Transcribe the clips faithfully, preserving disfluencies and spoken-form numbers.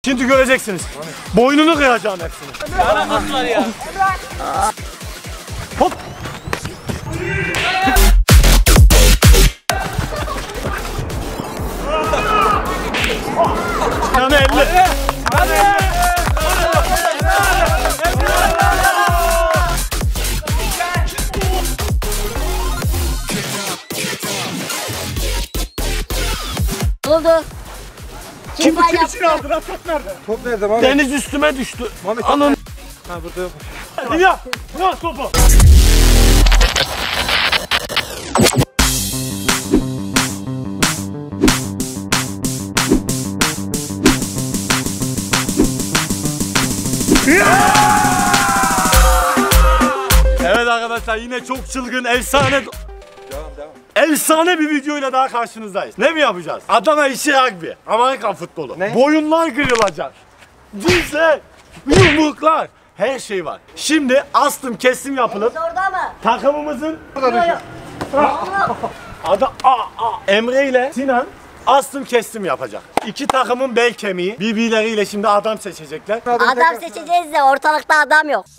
Şimdi göreceksiniz. Boynunu kıracağım hepsini. Ne alakası var ya? Hop. Yani elle. Hadi. Oldu. Kim, Kim faul kim yaptı? içine aldı lan? Top nerede? Top nerede Mami? Deniz üstüme düştü. Mami top Anam. Ha burada yok. Ya bırak topu. Evet arkadaşlar, yine çok çılgın, efsane Devam devam. efsane bir videoyla daha karşınızdayız. Ne mi yapacağız? Adana işi rugby, Amerikan futbolu. Ne? Boyunlar kırılacak. Cinsler, yumruklar, her şey var. Şimdi astım kesim yapılıp Orada mı? takımımızın Yok. adı A, A. Emre ile Sinan astım kestim yapacak. İki takımın bel kemiği birbirleriyle şimdi adam seçecekler. Adam seçeceğiz de ortalıkta adam yok.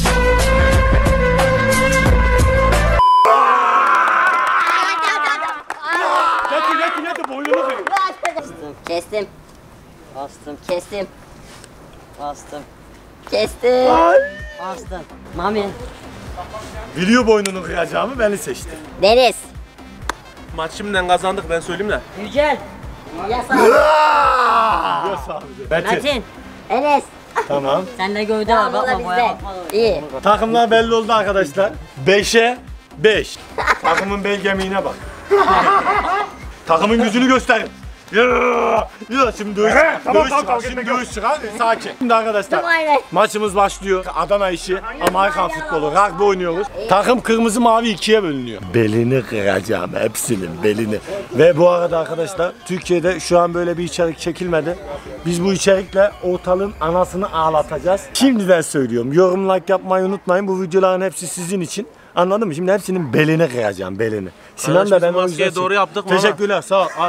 Getir getir getir boynunu kırın. Kestim. Bastım, Kestim. bastım, Kestim. bastım. Mami. Biliyor boynunu kıracağımı, beni seçti. Deniz. Maç şimdiden kazandık, ben söyleyeyim de. Yücel. Yasak. Yes abi. Metin. Metin. Enes. Tamam. Sende gövde var, Tamam, o da bakma boya bizde. bakma. İyi. Takımlar belli oldu arkadaşlar. beşe beş. Takımın bel kemiğine bak. Takımın gücünü gösterin. Ya, ya şimdi dövüş, tamam, dövüş tamam, çıkar. tamam, Şimdi gitme, dövüş çıkar. Sakin. Şimdi arkadaşlar Aynen. maçımız başlıyor. Adana işi, Amerikan futbolu, rugby oynuyoruz. Takım kırmızı mavi ikiye bölünüyor. Belini kıracağım, hepsinin belini. Ve bu arada arkadaşlar, Türkiye'de şu an böyle bir içerik çekilmedi. Biz bu içerikle ortalığın anasını ağlatacağız. Şimdiden söylüyorum, yorum like yapmayı unutmayın. Bu videoların hepsi sizin için. Anladın mı? Şimdi hepsinin belini kıracağım, belini. Sinan da ben o yüzden... Doğru yaptık mı? Teşekkürler, sağ ol.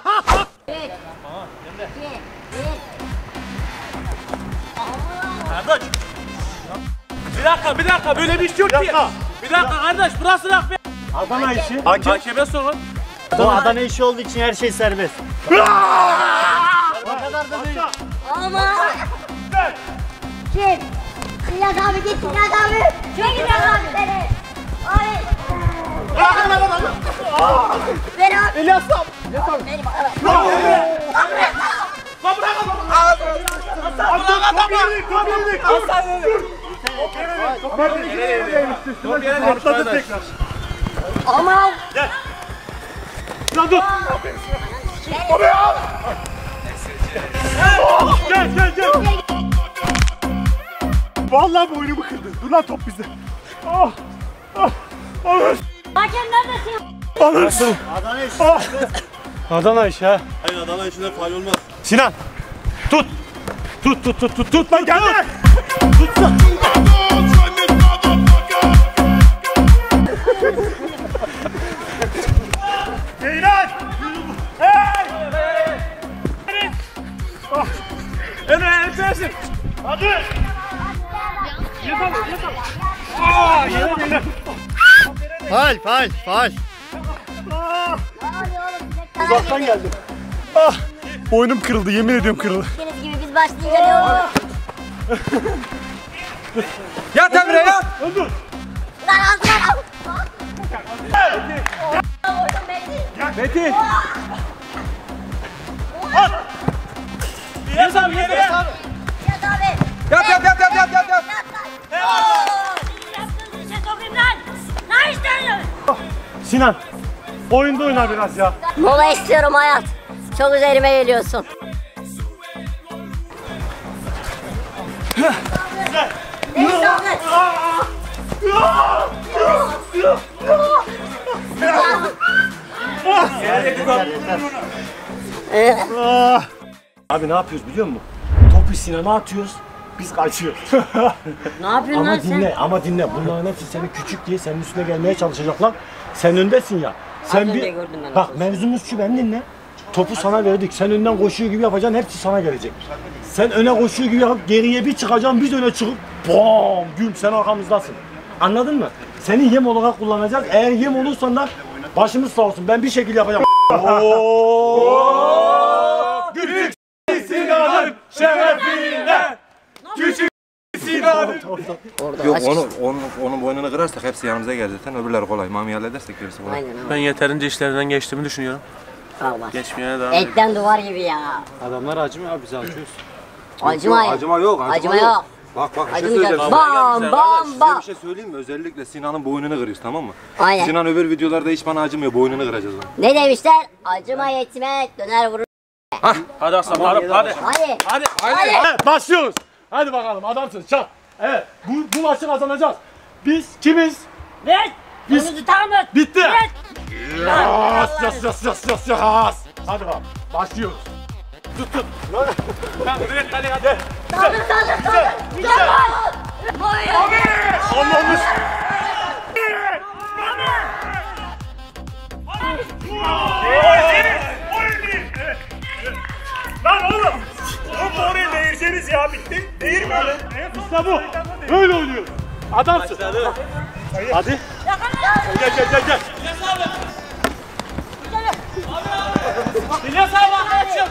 Kardeş. Bir dakika, bir dakika, böyle bir iş yok Bir ki. dakika. Bir dakika kardeş, burası rugby. Adana işi. Hakem. Hakeme sorun. Bu Adana işi olduğu için her şey serbest. Ama. Kim? Sinan abi git Sinan abi. Çok Sinan abi seni. Ay. Ver abi. İlyas abi. Benim ara. Atladı tekrar. Aman. Lan dur. Gel gel gel. Vallahi boynumu kırdın. Dur lan, top bizde. Ah. Ah. Alırsın. Hakem neredesin? Alırsın. Adana işi. Ah. Adana iş ha. Hayır, Adana işinde faul olmaz. Sinan. Tut. Tut tut tut tut tut lan, gel lan. Tut lan. Ceylan. Hey. Ah. Evet, evet. Hadi. Yapalım, yapalım. Ah, yine yine. Faal, faal, faal. Ah. Uzaktan geldim. Ah. Boynum kırıldı, yemin ediyorum kırıldı. Deniz gibi biz başlayınca ne olur? Yat Emre yat. Öldür. Lan az lan al. Vurdum Metin. Metin. İlyas abi, yere yat. Yat abi. Yat yat yat yat yat yat. yat. Yaptığınız işe sokayım lan. Ne istiyorsun? Sinan. Oyunda oyna biraz ya. Mola istiyorum hayat. Çok üzerime geliyorsun. Ne saldın? Ah. Abi ne yapıyoruz biliyor musun? Topu Sinan'a atıyoruz. Biz kaçıyoruz. Ne yapıyorsun Ama lan sen? dinle, ama dinle. Bunların hepsi seni küçük diye senin üstüne gelmeye çalışacaklar. Sen öndesin ya. Sen önce bir gördüm ben bak, nasıl. mevzumuz şu, ben dinle. topu sana verdik. Sen önden koşuyor gibi yapacaksın, hepsi sana gelecek. Sen öne koşuyor gibi yapıp geriye bir çıkacaksın, biz öne çıkıp bam güm sen arkamızdasın. Anladın mı? Seni yem olarak kullanacağız. Eğer yem olursan da başımız sağ olsun. Ben bir şekilde yapacağım. Ooo! Küçük Sinan'ın şerefine! Küçük Sinan'ın! Yok onu, onu, onun boynunu kırarsak hepsi yanımıza gelir zaten. Öbürleri kolay. Mami halledersek gerisi kolay. Aynen abi. Ben yeterince işlerinden geçtiğimi düşünüyorum. Sağ ol. Geçmeye devam ediyorum. Etten duvar gibi ya. Adamlar acımıyor abi biz acıyoruz. Acıma Yok, acıma yok. Acıma yok. Bak bak bir şey Acımayacak. söyleyeceğim. Bam bam Size bam. bir şey söyleyeyim mi? Özellikle Sinan'ın boynunu kırıyoruz, tamam mı? Aynen. Sinan öbür videolarda hiç bana acımıyor. Boynunu kıracağız onu. Ne demişler? Acıma yetmek döner vurur. Hadi aslan hadi. Hadi. Hadi. Hadi. Hadi. Evet, başlıyoruz. Hadi bakalım adamsın çak. Evet bu, bu maçı kazanacağız. Biz kimiz? Ver. Biz- Onu tutar mı? Bitti. Ver. Yas yas yas yas yas yas. Hadi bakalım başlıyoruz. Tut tut. Tamam direkt hadi hadi. Saldır saldır saldır. Güzel var. Anlamış. Lan oğlum! Oğlum oraya değirseniz ya bitti. Değir mi öyle? İşte bu. Böyle oynuyoruz. Adamsın. Hadi. Gel gel gel gel. İlyas abi açın.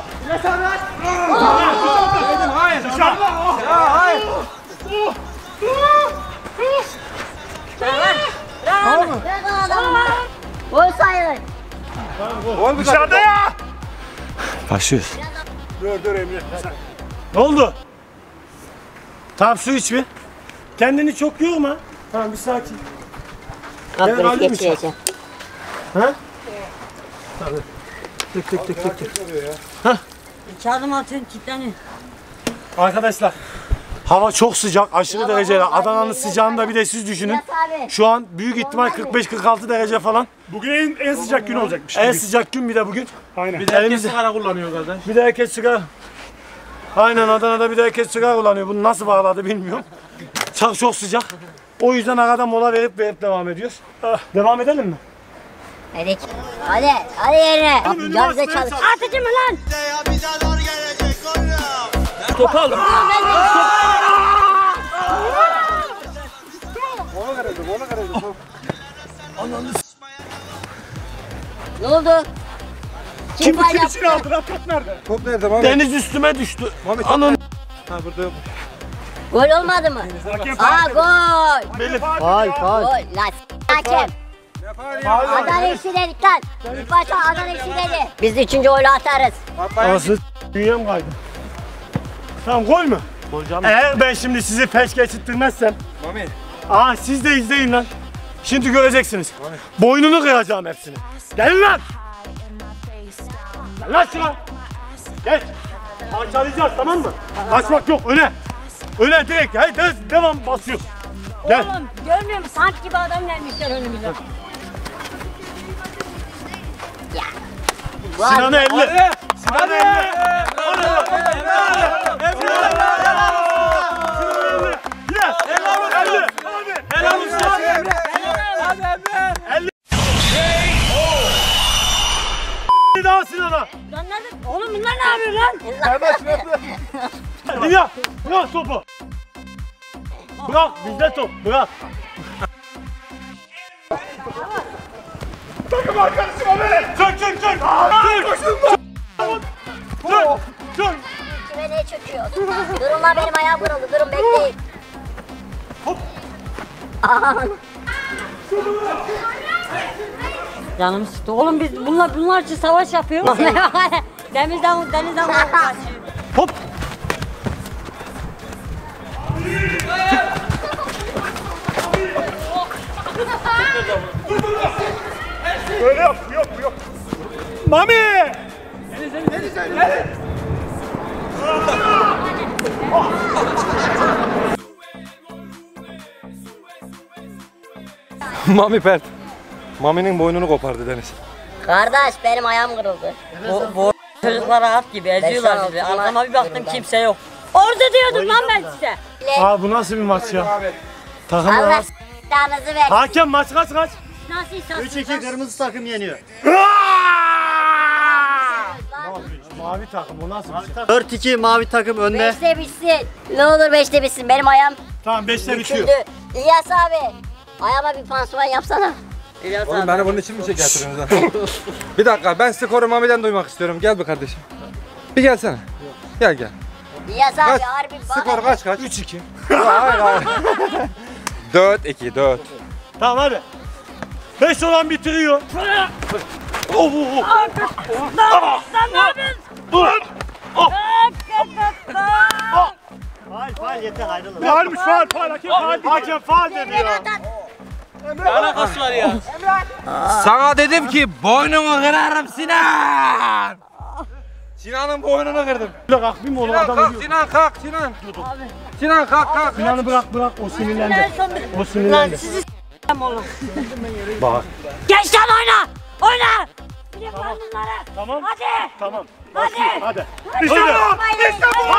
Ver bana adamı. Gol sayılır. Dışarıda ya! Başlıyoruz. Dur dur Emre. Ne oldu? Tamam su iç bir. Kendini çok yorma. Tamam bir sakin. Kapıyı kalbim geçireceğim. Ha? Tabii. Tık tık tık tık tık. Çağırdım atın kilitleniyor. Arkadaşlar hava çok sıcak, aşırı derecede. Adana'nın sıcağını da bir de siz düşünün. İlyas abi. Şu an büyük ihtimal kırk beş kırk altı derece falan. Bugün en, en sıcak gün olacakmış. En sıcak gün bir de bugün. Aynen. Bir de herkes Elimizde- sigara kullanıyor kardeş. Bir de herkes sigara. Aynen Adana'da bir de herkes sigara kullanıyor. Bunu nasıl bağladı bilmiyorum. Çok çok sıcak. O yüzden arada mola verip verip devam ediyoruz. Ah, devam edelim mi? Hadi. Hadi. Hadi yerine. Gözle çalış. Atıcı mı lan? Topu aldım. Ne oldu? Kim, Kim faul kim yaptı? için aldı? Rapat nerede? Top nerede Mami? Deniz üstüme düştü. Mami top Anın. Ha burada yok. Gol olmadı mı? Hakem Aa gol. Benim. Faal faal. Gol. Lan s- hakem. Adana eşi dedik lan. İlk başta Adana eşi dedi. Biz de üçüncü golü atarız. Anasını dünyam kaydı. Tamam gol mü? Eğer ben şimdi sizi peş geçirtmezsem. Mami. Aa siz de izleyin lan. Şimdi göreceksiniz. Boynunu kıracağım hepsini. Gelin lan. Gel lan şuna. Geç. Parçalayacağız tamam mı? Kaçmak yok öne. Öne direkt. Hayır de- devam basıyor. Gel. Oğlum görmüyor musun? Sanki gibi adam gelmişler önümüze. Ya. Bu Sinan'ı adam- elle. Sinan'ı elle. Hadi. Yes. Elle. Helal olsun. Bir daha Sinan'a. Lan nerede? Oğlum bunlar ne yapıyor lan? İlya bırak topu. Bırak bizde top bırak. takım arkadaşım o benim. Çök çök çök. Çök. Çök. Çök. Kime ne çöküyor? Durun lan benim ayağım kırıldı. Durun bekleyin. Hop. Canım sıktı. Oğlum biz bunlar bunlar için savaş yapıyoruz. denizden denizden kaçıyor. Hop. Böyle yap, yok yok. Mami! Mami pert. Mami'nin boynunu kopardı Deniz. Kardeş benim ayağım kırıldı. Bu, bu çocuklar rahat gibi eziyorlar Ben bizi. şu an Arkama bir baktım altına kimse yok. Orada diyordum lan ben size. Aa bu nasıl bir maç ya? Takımlar Allah arası- s***larınızı ver. Hakem maç kaç kaç? Nasıl üç insansınız iki lan? kırmızı takım yeniyor. Aa! Mavi takım o nasıl bir şey? dört iki mavi takım önde. Beşte bitsin. Ne olur beşte bitsin. Benim ayağım Tamam beşte bitiyor. büküldü. İlyas abi. Ayağıma bir pansuman yapsana. İlyas Oğlum abi. beni bunun için mi şey getiriyorsunuz? Bir dakika ben skoru Mami'den duymak istiyorum. Gel bir kardeşim. Bir gelsene. Gel gel. İlyas abi Kaç? harbi Skor kaç kaç? üç iki. Hayır hayır. dört iki dört. Tamam hadi. beş olan bitiriyor. Oh, oh, oh. Sen ne yapıyorsun? Faal faal yeter ayrılın. Varmış faal faal hakem faal. Hakem faal dedi ya. Ne alakası var ya? Sana dedim ki boynunu kırarım Sinan. Sinan'ın boynunu kırdım. Bir kalk bir mi oğlum Sinan adam kalk ediyor. Sinan kalk Sinan. Sinan kalk kalk. Sinan'ı bırak bırak o sinirlendi. O sinirlendi. Bak. Geç lan oyna. Oyna. Bir de bunları. Tamam. Hadi. Tamam. Hadi. Hadi. İşte bu. İşte bu.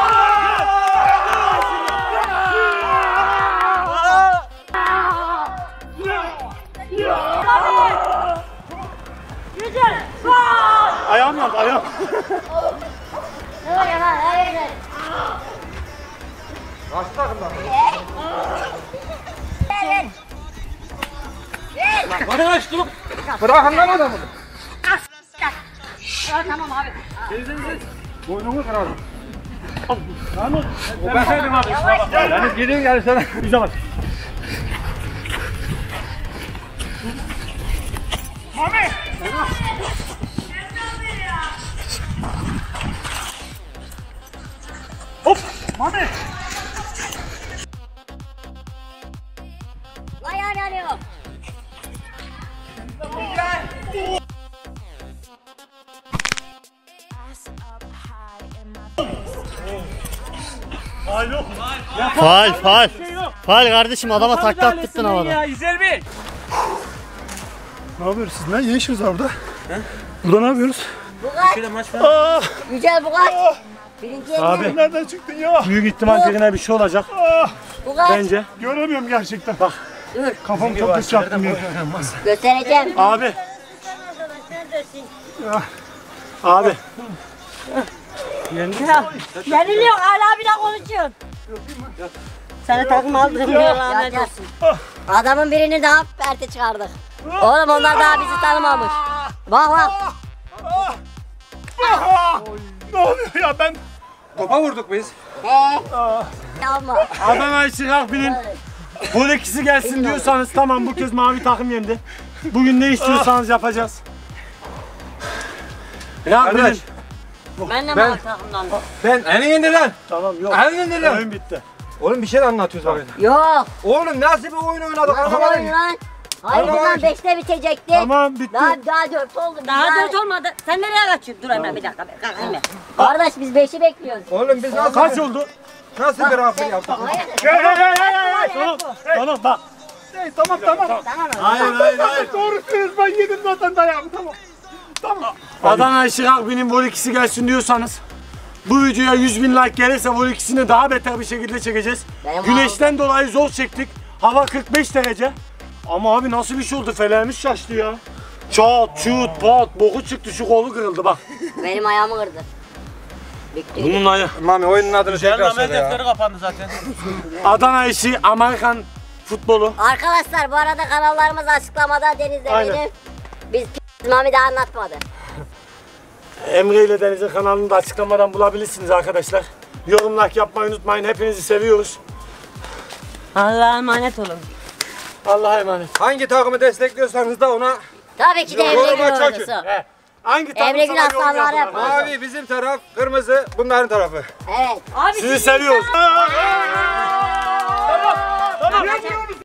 Güzel. Ayağım yandı ayağım. Ne oluyor lan? Hayırdır? Kaç takımdan? Evet. Bana kaçtı. Bırakın lan adamı. Tamam abi. Boynunu kırarım. Mahmut. O ben söyledim abi. Yani gidin gel sana. Bize bak. Mami. Hop. Mami. Ayağım yanıyor. Faal yok. Faal faal. Faal kardeşim adama takla attırdın havada. Ya İzel Bey. Ne yapıyoruz siz? Ne yaşıyorsunuz orada? Burada ne yapıyoruz? Bu kaç? Şöyle maç var. Güzel bu kaç? Birinci yedi. Abi nereden çıktın ya? Büyük ihtimal birine bir şey olacak. Bu kaç? Bence. Göremiyorum gerçekten. Bak. Kafam çok pis yaptım ya. Göstereceğim. Abi. Abi. Yeniliyor hala bir daha konuşuyorsun. Sana takım aldırım diyor Yat, lanet yat. olsun. Adamın birini daha perte çıkardık. Oğlum onlar daha bizi tanımamış. Bak bak. Ne oluyor ya ben? Topa vurduk biz. He. Alma. Adana için Akbil'in gol ikisi gelsin diyorsanız tamam bu kez mavi takım yendi. Bugün ne istiyorsanız yapacağız. Akbil'in. Kardeş. Ben de Ben- mavi takımdan. Ben elini indir lan. Tamam yok. Elini indir lan. Oyun bitti. Oğlum bir şey de anlatıyoruz bak. Yok. Oğlum nasıl bir oyun oynadık Nasıl anlamadım. oyun lan? Hayır Tamam. lan beşte bitecekti. Tamam bitti. Daha, daha dört oldu. Daha Daha dört olmadı. Sen nereye kaçıyorsun? Dur Emre bir dakika. Kalk Emre. Kardeş biz beşi bekliyoruz. Oğlum biz nasıl Kaç oldu? nasıl bir hafta yaptık? Hayır. Hey hey hey hey hey. Tamam. Tamam bak. Hey, tamam tamam. Tamam. Hayır hayır hayır. Doğrusunuz ben yedim zaten dayağımı tamam. Tamam. Adana Işık Akbil'in gol ikisi gelsin diyorsanız bu videoya yüz bin like gelirse gol ikisini daha beter bir şekilde çekeceğiz. Benim Güneşten dolayı zor çektik. Hava kırk beş derece. Ama abi nasıl bir şey oldu? Felerimiz şaştı ya. Çat, çut, pat, boku çıktı şu kolu kırıldı bak. Benim ayağımı kırdı. Bitti. Bunun ayağı. Mami oyunun adını tekrar Amel söyle ya. defteri kapandı zaten. Adana işi Amerikan futbolu. Arkadaşlar bu arada kanallarımız açıklamada Deniz'le Aynen. benim. Biz Mami de anlatmadı. Emre ile Deniz'in kanalını da açıklamadan bulabilirsiniz arkadaşlar. Yorum like yapmayı unutmayın. Hepinizi seviyoruz. Allah'a emanet olun. Allah'a emanet. Hangi takımı destekliyorsanız da ona Tabii ki de Emre Yoruma Gül çakın. ordusu. He. Hangi takım Emre Gül sana yorum aslanları yapın? yapar. mavi bizim taraf, kırmızı bunların tarafı. Evet. Abi Sizi seviyoruz. Tamam.